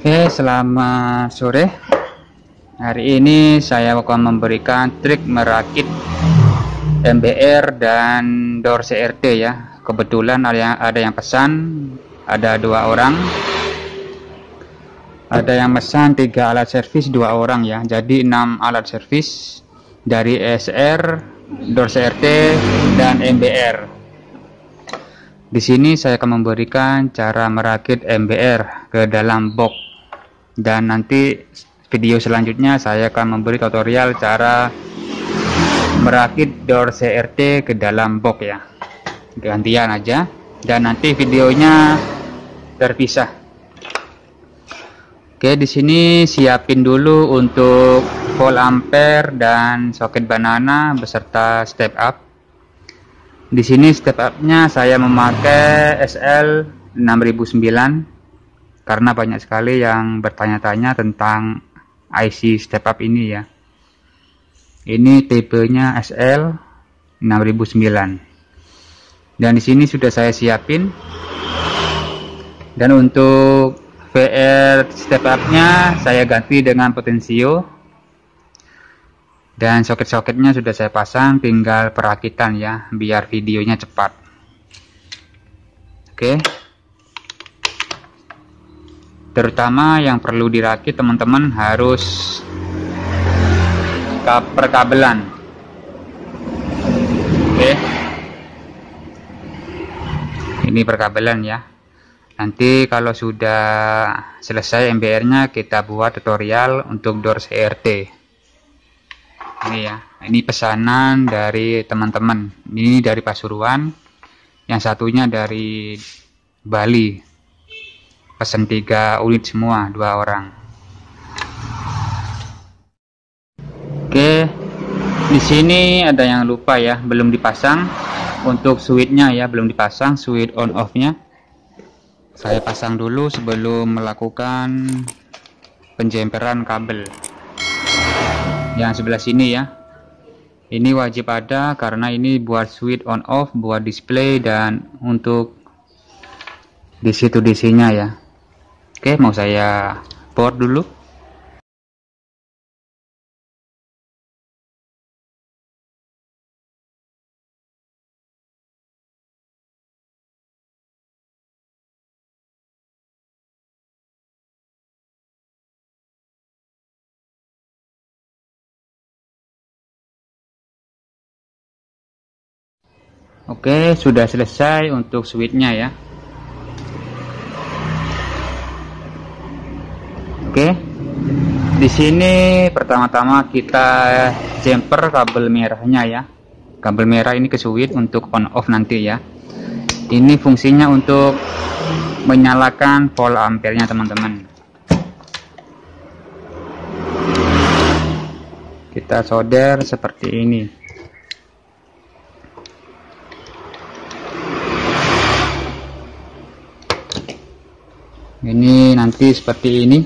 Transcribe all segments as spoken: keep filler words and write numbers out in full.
Oke, selamat sore. Hari ini saya akan memberikan trik merakit M B R dan door C R T ya. Kebetulan ada yang, ada yang pesan, ada dua orang. Ada yang pesan tiga alat servis dua orang ya. Jadi enam alat servis dari S R, door C R T dan M B R. Di sini saya akan memberikan cara merakit M B R ke dalam box, dan nanti video selanjutnya saya akan memberi tutorial cara merakit door C R T ke dalam box ya. Gantian aja, dan nanti videonya terpisah. Oke, di sini siapin dulu untuk volt ampere dan soket banana beserta step up. Di sini step up-nya saya memakai S L enam ribu sembilan karena banyak sekali yang bertanya-tanya tentang I C step up ini ya. Ini tipenya S L enam ribu sembilan. Dan di sini sudah saya siapin. Dan untuk V R step up-nya saya ganti dengan potensio. Dan soket-soketnya sudah saya pasang, tinggal perakitan ya, biar videonya cepat. Oke. Terutama yang perlu dirakit teman-teman harus perkabelan. Oke. Ini perkabelan ya. Nanti kalau sudah selesai M B R-nya kita buat tutorial untuk door C R T. Ini ya, ini pesanan dari teman-teman. Ini dari Pasuruan, yang satunya dari Bali. Pesan tiga unit semua, dua orang. Oke, di sini ada yang lupa ya, belum dipasang untuk switchnya ya, belum dipasang switch on off-nya. Saya pasang dulu sebelum melakukan penjemperan kabel. Yang sebelah sini ya, ini wajib ada karena ini buat switch on off, buat display dan untuk D C to D C nya ya. Oke, mau saya board dulu. Oke, sudah selesai untuk switchnya ya. Oke, di sini pertama-tama kita jumper kabel merahnya ya. Kabel merah ini ke switch untuk on off nanti ya. Ini fungsinya untuk menyalakan volt ampere-nya teman-teman. Kita solder seperti ini. Ini nanti seperti ini.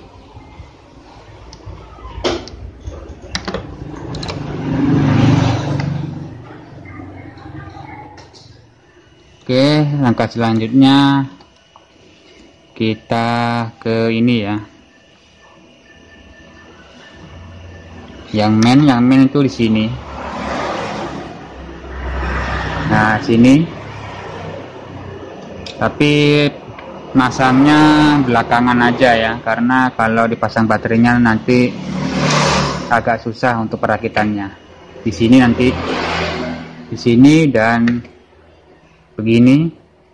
Oke, langkah selanjutnya kita ke ini ya. Yang main, yang main itu di sini. Nah, sini. Tapi masangnya belakangan aja ya, karena kalau dipasang baterainya nanti agak susah untuk perakitannya. Di sini nanti, di sini dan begini.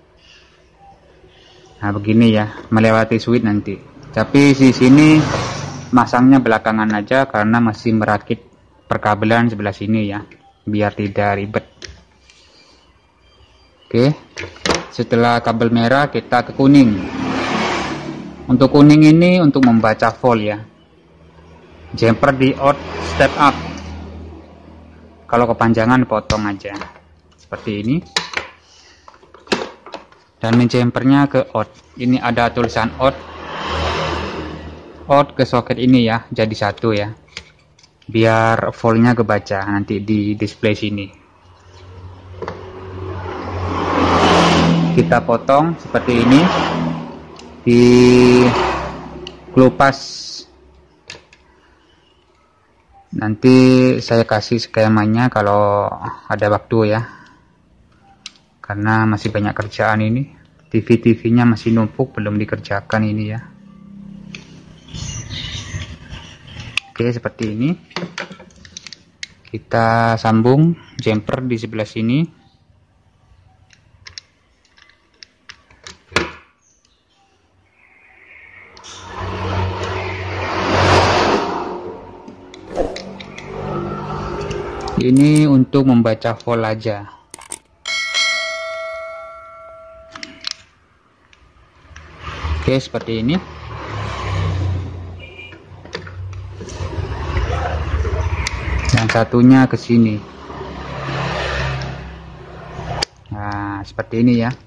Nah, begini ya, melewati switch nanti. Tapi di sini masangnya belakangan aja karena masih merakit perkabelan sebelah sini ya, biar tidak ribet. Oke. Setelah kabel merah kita ke kuning. Untuk kuning ini untuk membaca volt ya. Jumper di out, step up. Kalau kepanjangan potong aja. Seperti ini. Dan menjumpernya ke out. Ini ada tulisan out. Out ke soket ini ya, jadi satu ya. Biar voltnya kebaca nanti di display sini. Kita potong seperti ini. Di kelupas. Nanti saya kasih skemanya kalau ada waktu ya, karena masih banyak kerjaan ini. T V-T V-nya masih numpuk, belum dikerjakan ini ya. Oke, seperti ini. Kita sambung jumper di sebelah sini. Ini untuk membaca volt aja. Oke, seperti ini. Yang satunya ke sini. Nah, seperti ini ya.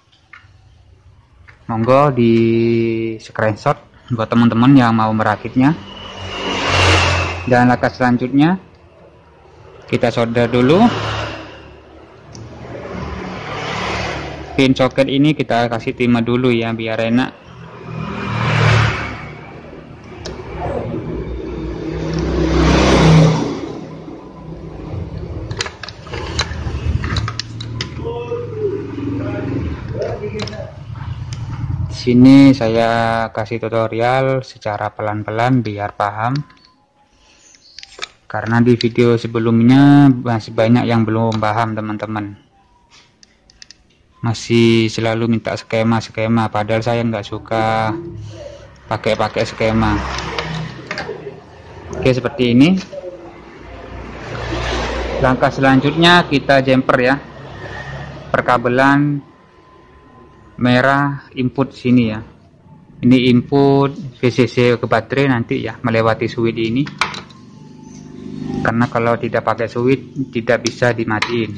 Monggo di screenshot buat teman-teman yang mau merakitnya. Dan langkah selanjutnya kita solder dulu. Pin soket ini kita kasih timah dulu ya, biar enak. Sini saya kasih tutorial secara pelan-pelan biar paham, karena di video sebelumnya masih banyak yang belum paham teman-teman, masih selalu minta skema-skema, padahal saya nggak suka pakai-pakai skema. Oke, seperti ini. Langkah selanjutnya kita jumper ya, perkabelan merah input sini ya. Ini input V C C ke baterai nanti ya, melewati switch ini, karena kalau tidak pakai switch tidak bisa dimatiin.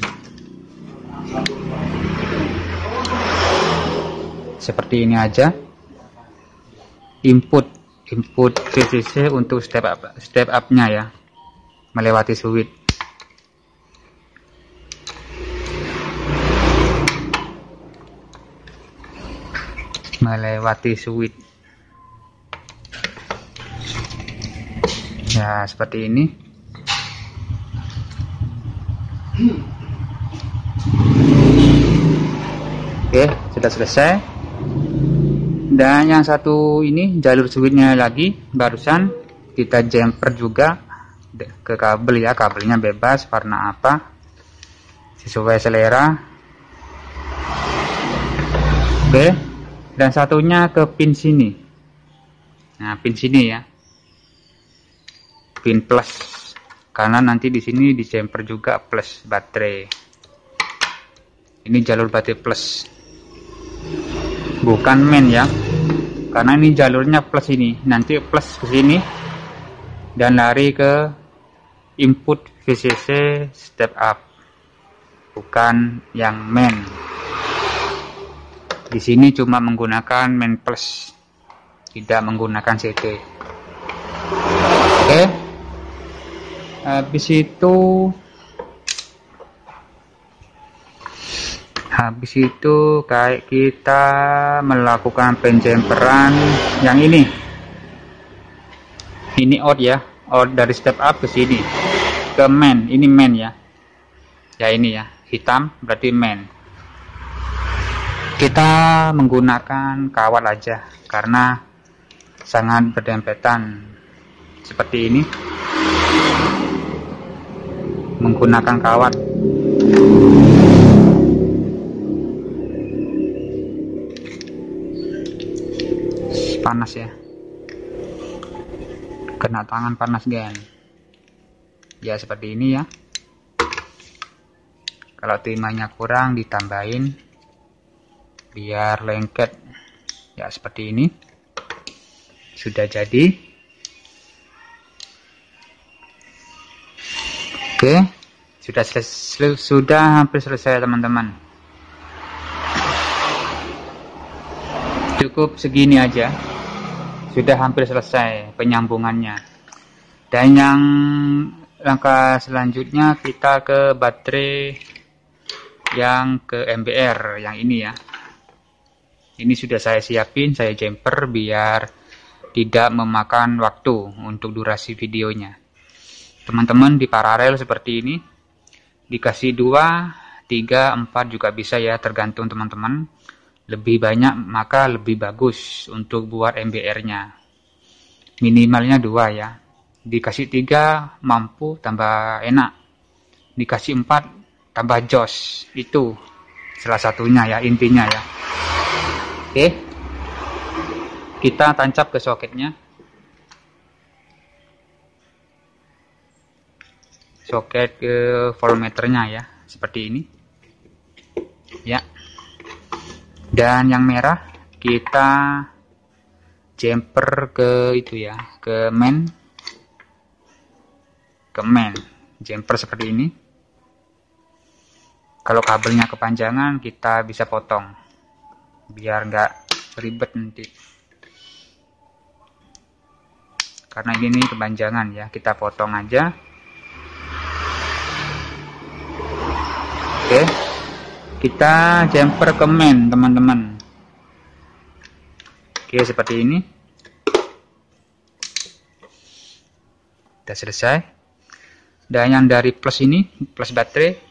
Seperti ini aja. Input input V C C untuk step up step up-nya ya, melewati switch. melewati switch ya, seperti ini. Oke, sudah selesai. Dan yang satu ini jalur switchnya lagi barusan kita jumper juga ke kabel ya, kabelnya bebas warna apa sesuai selera. Oke, dan satunya ke pin sini. Nah, pin sini ya, pin plus, karena nanti di sini di jumper juga plus baterai. Ini jalur baterai plus, bukan main ya, karena ini jalurnya plus ini, nanti plus ke sini dan lari ke input V C C step up, bukan yang main. Di sini cuma menggunakan main plus, tidak menggunakan C T. Oke, habis itu habis itu kayak kita melakukan penjemperan yang ini. Ini out ya, out dari step up ke sini ke main. Ini main ya, ya ini ya, hitam berarti main. Kita menggunakan kawat aja karena sangat berdempetan seperti ini. Menggunakan kawat. Panas ya, kena tangan panas gen ya, seperti ini ya. Kalau timahnya kurang ditambahin biar lengket ya, seperti ini. Sudah jadi. Oke, sudah selesai, sudah hampir selesai teman-teman. Cukup segini aja, sudah hampir selesai penyambungannya. Dan yang langkah selanjutnya kita ke baterai yang ke M B R yang ini ya. Ini sudah saya siapin, saya jumper biar tidak memakan waktu untuk durasi videonya. Teman-teman di paralel seperti ini, dikasih dua, tiga, empat juga bisa ya, tergantung teman-teman. Lebih banyak maka lebih bagus untuk buat M B R-nya. Minimalnya dua ya. Dikasih tiga mampu tambah enak. Dikasih empat tambah jos. Itu salah satunya ya, intinya ya. Oke. Kita tancap ke soketnya. Soket ke voltmeternya ya, seperti ini. Ya. Dan yang merah kita jumper ke itu ya, ke main. Ke main. Jumper seperti ini. Kalau kabelnya kepanjangan kita bisa potong biar nggak ribet nanti, karena ini kepanjangan ya, kita potong aja. Oke, kita jumper ke main teman-teman. Oke, seperti ini udah selesai. Dan yang dari plus ini, plus baterai,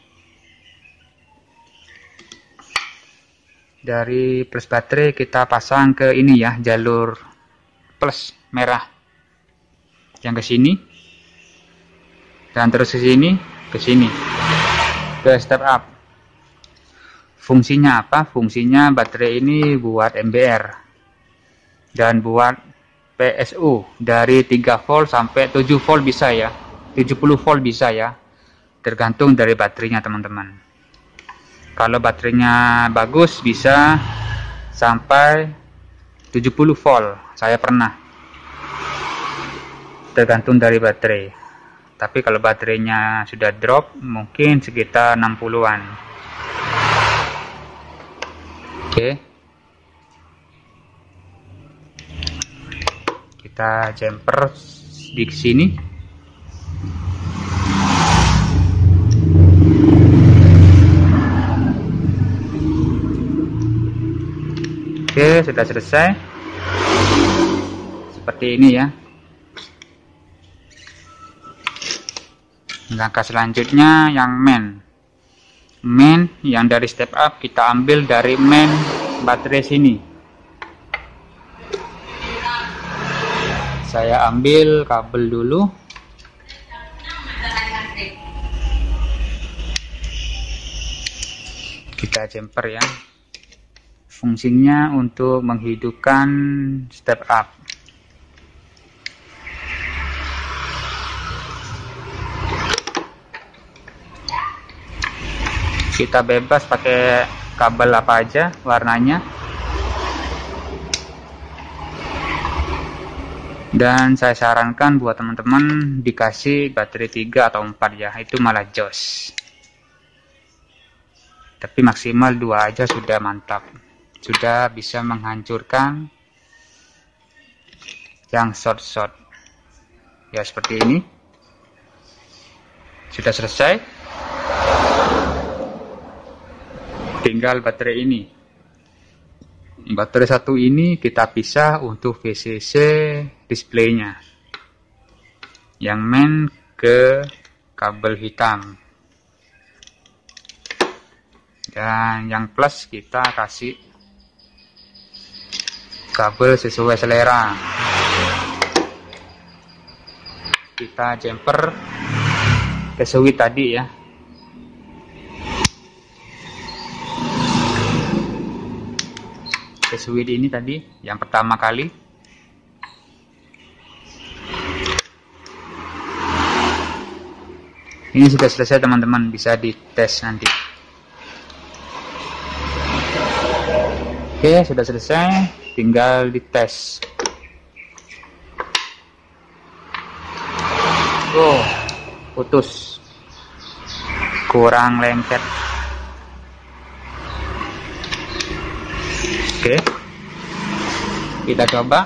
dari plus baterai kita pasang ke ini ya, jalur plus merah yang ke sini, dan terus ke sini, ke sini, ke step up. Fungsinya apa? Fungsinya baterai ini buat M B R dan buat P S U dari tiga volt sampai tujuh volt bisa ya, tujuh puluh volt bisa ya, tergantung dari baterainya teman-teman. Kalau baterainya bagus bisa sampai tujuh puluh volt, saya pernah. Tergantung dari baterai. Tapi kalau baterainya sudah drop mungkin sekitar enam puluhan. Oke. Kita jumper di sini. Oke, sudah selesai. Seperti ini ya. Langkah selanjutnya yang main. Main yang dari step up kita ambil dari main baterai sini. Saya ambil kabel dulu. Kita jumper ya. Fungsinya untuk menghidupkan step up. Kita bebas pakai kabel apa aja warnanya. Dan saya sarankan buat teman-teman dikasih baterai tiga atau empat ya, itu malah jos. Tapi maksimal dua aja sudah mantap. Sudah bisa menghancurkan yang short-short ya, seperti ini. Sudah selesai, tinggal baterai ini. Baterai satu ini kita pisah untuk V C C displaynya, yang main ke kabel hitam, dan yang plus kita kasih kabel sesuai selera. Kita jumper ke switch tadi ya. Ke switch ini tadi yang pertama kali. Ini sudah selesai teman-teman, bisa dites nanti. Oke, sudah selesai, tinggal dites. Oh, putus, kurang lengket. Oke, kita coba.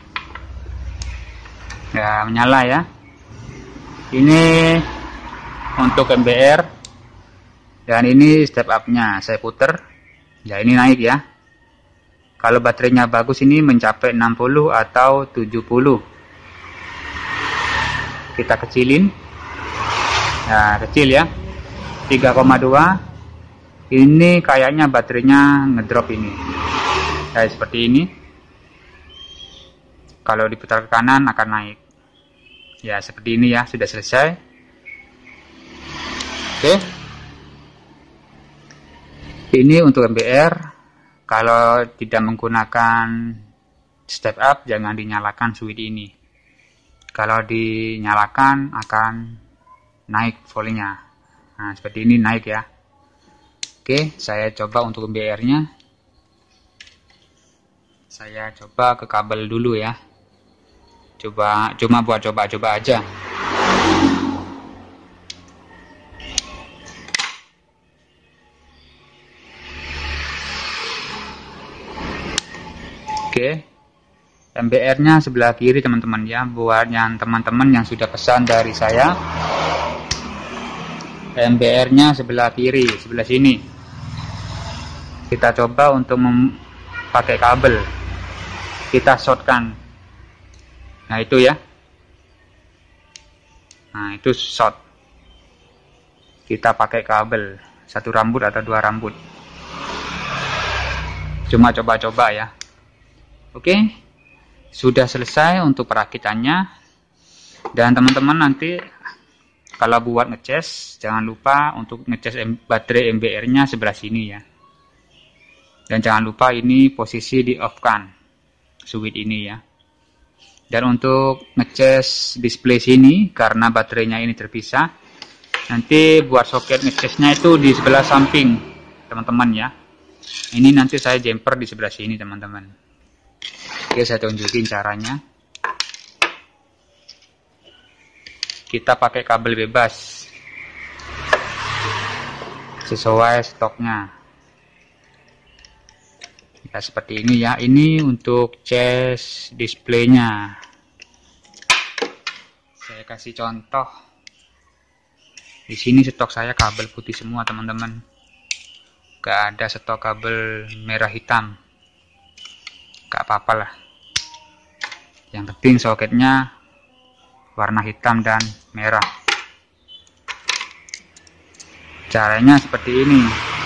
Ya, menyala ya. Ini untuk M B R, dan ini step up nya. Saya puter, ya ini naik ya. Kalau baterainya bagus ini mencapai enam puluh atau tujuh puluh. Kita kecilin. Nah, kecil ya. tiga koma dua. Ini kayaknya baterainya ngedrop ini. Kayak seperti ini. Kalau diputar ke kanan akan naik. Ya, seperti ini ya, sudah selesai. Oke. Ini untuk M B R. Kalau tidak menggunakan step up, jangan dinyalakan switch ini. Kalau dinyalakan akan naik volumenya. Nah, seperti ini naik ya. Oke, saya coba untuk M B R-nya. Saya coba ke kabel dulu ya. Coba cuma buat coba-coba aja. Oke, M B R-nya sebelah kiri teman-teman ya. Buat yang teman-teman yang sudah pesan dari saya, M B R-nya sebelah kiri, sebelah sini. Kita coba untuk memakai kabel. Kita shortkan. Nah, itu ya. Nah, itu short. Kita pakai kabel satu rambut atau dua rambut. Cuma coba-coba ya. Oke, sudah selesai untuk perakitannya. Dan teman-teman nanti kalau buat ngecas, jangan lupa untuk ngecas baterai M B R-nya sebelah sini ya. Dan jangan lupa ini posisi di off kan, switch ini ya. Dan untuk ngecas display sini, karena baterainya ini terpisah, nanti buat soket ngecasnya itu di sebelah samping teman-teman ya. Ini nanti saya jumper di sebelah sini teman-teman. Oke, saya tunjukin caranya. Kita pakai kabel bebas sesuai stoknya. Ya, seperti ini ya. Ini untuk cas displaynya. Saya kasih contoh. Di sini stok saya kabel putih semua teman-teman. Gak ada stok kabel merah hitam. Gak apa-apa lah. Yang penting soketnya warna hitam dan merah. Caranya seperti ini.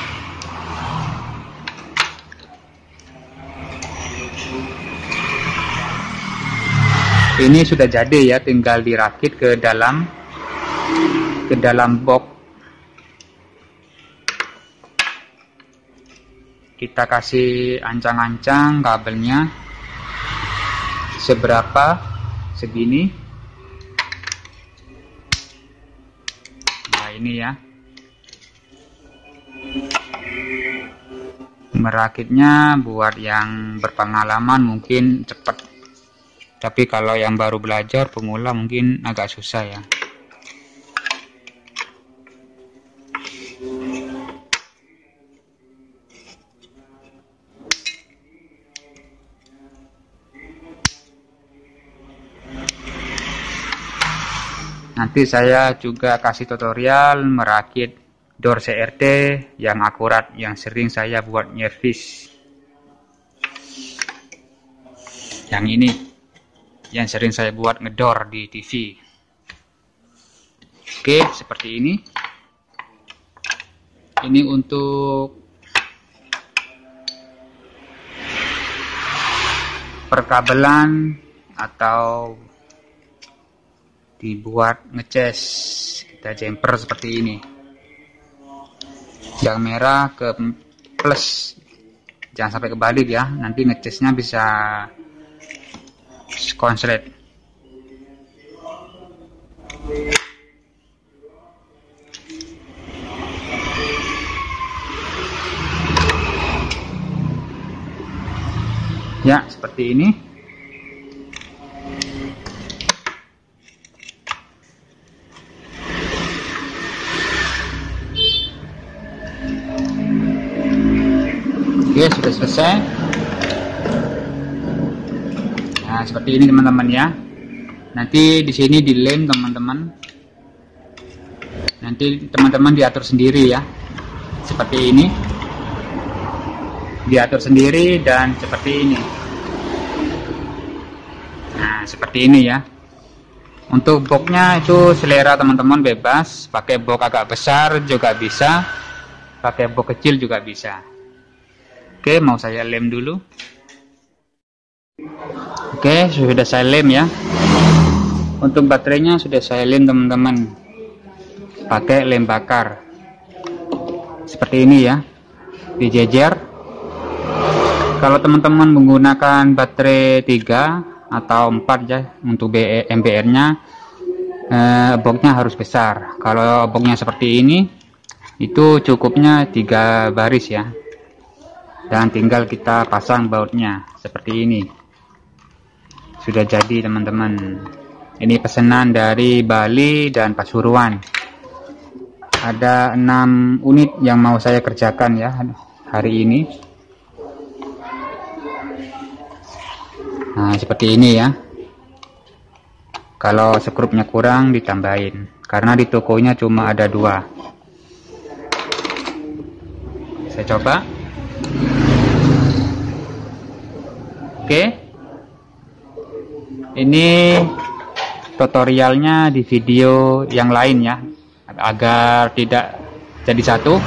Ini sudah jadi ya, tinggal dirakit ke dalam ke dalam box. Kita kasih ancang-ancang kabelnya seberapa, segini. Nah, ini ya. Merakitnya buat yang berpengalaman mungkin cepat. Tapi kalau yang baru belajar, pemula mungkin agak susah ya. Nanti saya juga kasih tutorial merakit door C R T yang akurat, yang sering saya buat nyervis. Yang ini, yang sering saya buat ngedor di T V. Oke, seperti ini. Ini untuk perkabelan atau dibuat ngecas. Kita jumper seperti ini. Yang merah ke plus, jangan sampai kebalik ya, nanti ngecasnya bisa konslet. Ya, seperti ini. Oke, sudah selesai. Nah, seperti ini teman-teman ya. Nanti di sini dilem teman-teman. Nanti teman-teman diatur sendiri ya. Seperti ini. diatur sendiri dan seperti ini. Nah, seperti ini ya. Untuk boxnya itu selera teman-teman, bebas pakai box agak besar juga bisa, pakai box kecil juga bisa. Oke, mau saya lem dulu. Oke, sudah saya lem ya. Untuk baterainya sudah saya lem teman-teman, pakai lem bakar seperti ini ya, dijejer. Kalau teman-teman menggunakan baterai tiga atau empat ya, untuk M B R nya eh, boxnya harus besar. Kalau boxnya seperti ini itu cukupnya tiga baris ya, dan tinggal kita pasang bautnya seperti ini. Sudah jadi teman-teman. Ini pesanan dari Bali dan Pasuruan. Ada enam unit yang mau saya kerjakan ya hari ini. Nah, seperti ini ya. Kalau skrupnya kurang ditambahin, karena di tokonya cuma ada dua. Saya coba. Oke. Ini tutorialnya di video yang lain ya, agar tidak jadi satu.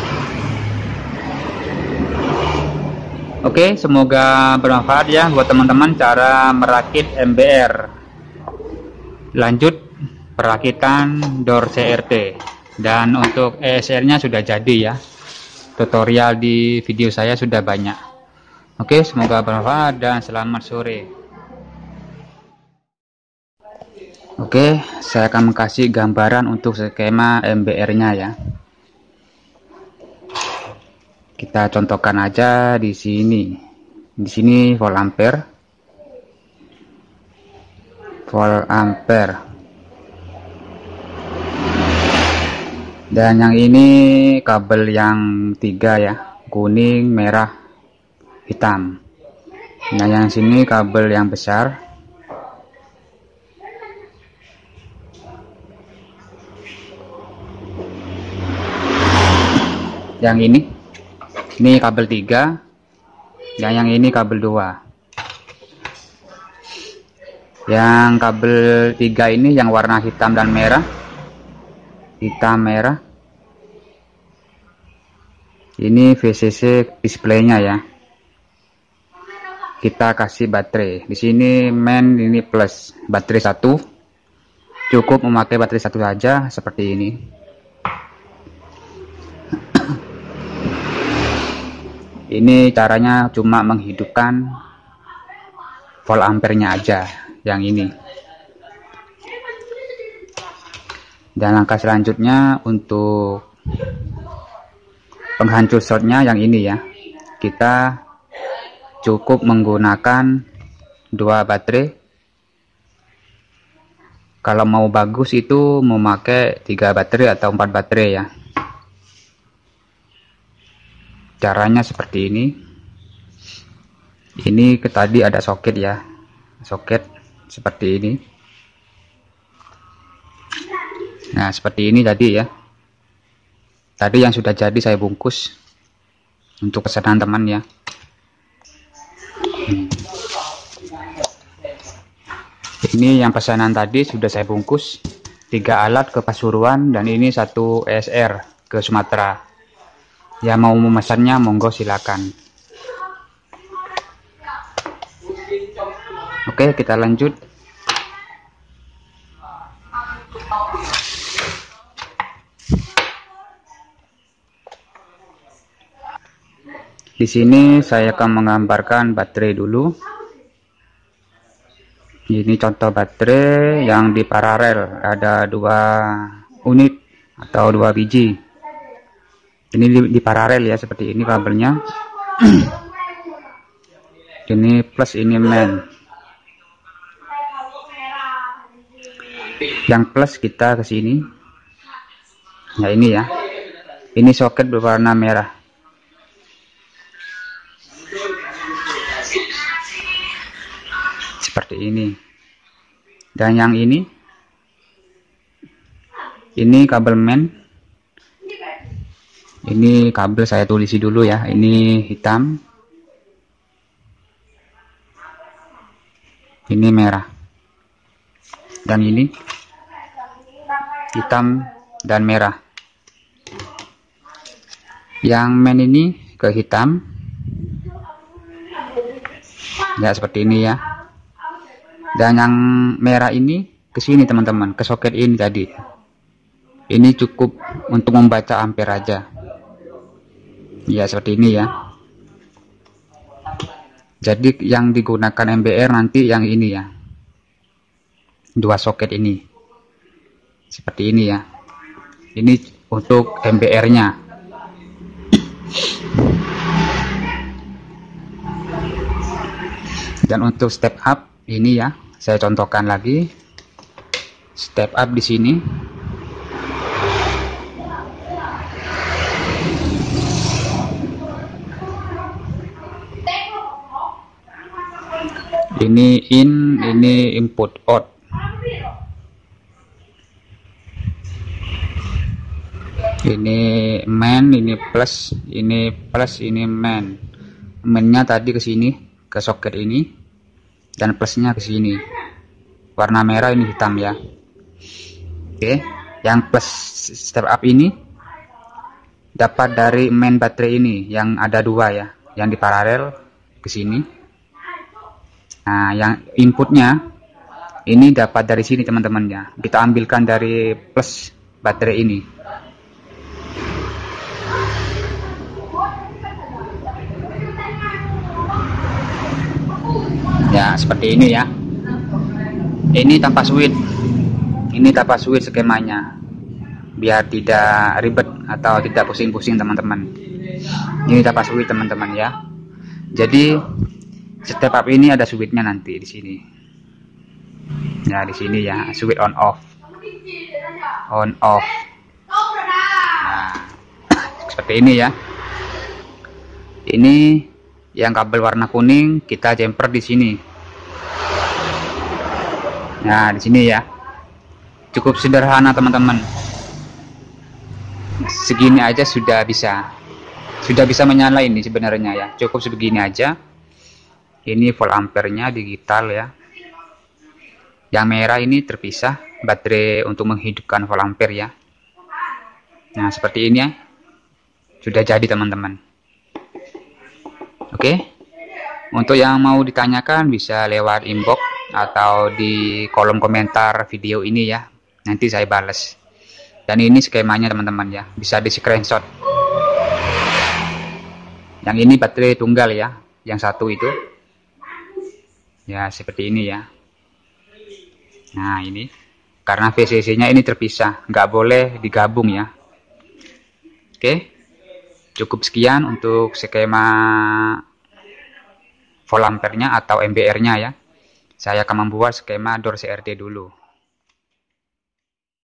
Oke, semoga bermanfaat ya buat teman-teman cara merakit M B R. Lanjut perakitan door C R T, dan untuk E S R nya sudah jadi ya. Tutorial di video saya sudah banyak. Oke, semoga bermanfaat dan selamat sore. Oke, saya akan kasih gambaran untuk skema M B R nya ya. Kita contohkan aja di sini. Di sini volt ampere. Volt ampere. Dan yang ini kabel yang tiga ya, kuning, merah, hitam. Nah, yang sini kabel yang besar. Yang ini ini kabel tiga, dan yang ini kabel dua. Yang kabel tiga ini yang warna hitam dan merah, hitam merah. Ini V C C displaynya ya. Kita kasih baterai. Di sini main, ini plus, baterai satu. Cukup memakai baterai satu saja seperti ini. Ini caranya cuma menghidupkan volt ampernya aja, yang ini. Dan langkah selanjutnya untuk penghancur shortnya yang ini ya. Kita cukup menggunakan dua baterai. Kalau mau bagus itu memakai tiga baterai atau empat baterai ya. Caranya seperti ini. Ini ke tadi ada soket ya, soket seperti ini. Nah, seperti ini tadi ya. Tadi yang sudah jadi saya bungkus untuk pesanan teman ya. Hmm. Ini yang pesanan tadi sudah saya bungkus, tiga alat ke Pasuruan, dan ini satu E S R ke Sumatera. Ya, mau memesannya monggo silakan. Oke, kita lanjut. Di sini saya akan menggambarkan baterai dulu. Ini contoh baterai yang di paralel, ada dua unit atau dua biji. Ini di, di paralel ya, seperti ini kabelnya. Ini plus, ini main. Yang plus kita ke sini. Nah, ini ya. Ini soket berwarna merah. Seperti ini. Dan yang ini, ini kabel main. Ini kabel saya tulisi dulu ya. Ini hitam, Ini merah. Dan ini hitam dan merah. Yang main ini ke hitam. Ya, seperti ini ya. Dan yang merah ini ke sini teman-teman, ke soket ini tadi. Ini cukup untuk membaca ampere aja. Ya, seperti ini ya. Jadi yang digunakan M B R nanti yang ini ya. Dua soket ini. Seperti ini ya. Ini untuk M B R-nya. Dan untuk step up ini ya, saya contohkan lagi. Step up di sini. Ini in, ini input out. Ini main, ini plus, ini plus, ini main. Mainnya tadi ke sini, ke soket ini, dan plusnya ke sini. Warna merah ini hitam ya. Oke, yang plus step up ini dapat dari main baterai ini yang ada dua ya, yang di paralel ke sini. Nah, yang inputnya ini dapat dari sini teman-teman ya. Kita ambilkan dari plus baterai ini. Ya, seperti ini ya. Ini tanpa switch. Ini tanpa switch skemanya. Biar tidak ribet atau tidak pusing-pusing teman-teman. Ini tanpa switch teman-teman ya. Jadi step up ini ada switchnya nanti di sini. Ya, di sini ya, switch on off. On off. Nah, seperti ini ya. Ini yang kabel warna kuning kita jumper di sini. Nah, di sini ya. Cukup sederhana teman-teman. Segini aja sudah bisa. Sudah bisa menyala ini sebenarnya ya. Cukup sebegini aja. Ini volt ampernya digital ya. Yang merah ini terpisah baterai untuk menghidupkan volt ampere ya. Nah, seperti ini ya. Sudah jadi teman-teman. Oke. Untuk yang mau ditanyakan bisa lewat inbox atau di kolom komentar video ini ya. Nanti saya balas. Dan ini skemanya teman-teman ya. Bisa di screenshot. Yang ini baterai tunggal ya. Yang satu itu. Ya, seperti ini ya. Nah, ini karena V C C-nya ini terpisah, nggak boleh digabung ya. Oke, cukup sekian untuk skema volt ampere-nya atau M B R-nya ya. Saya akan membuat skema door C R T dulu.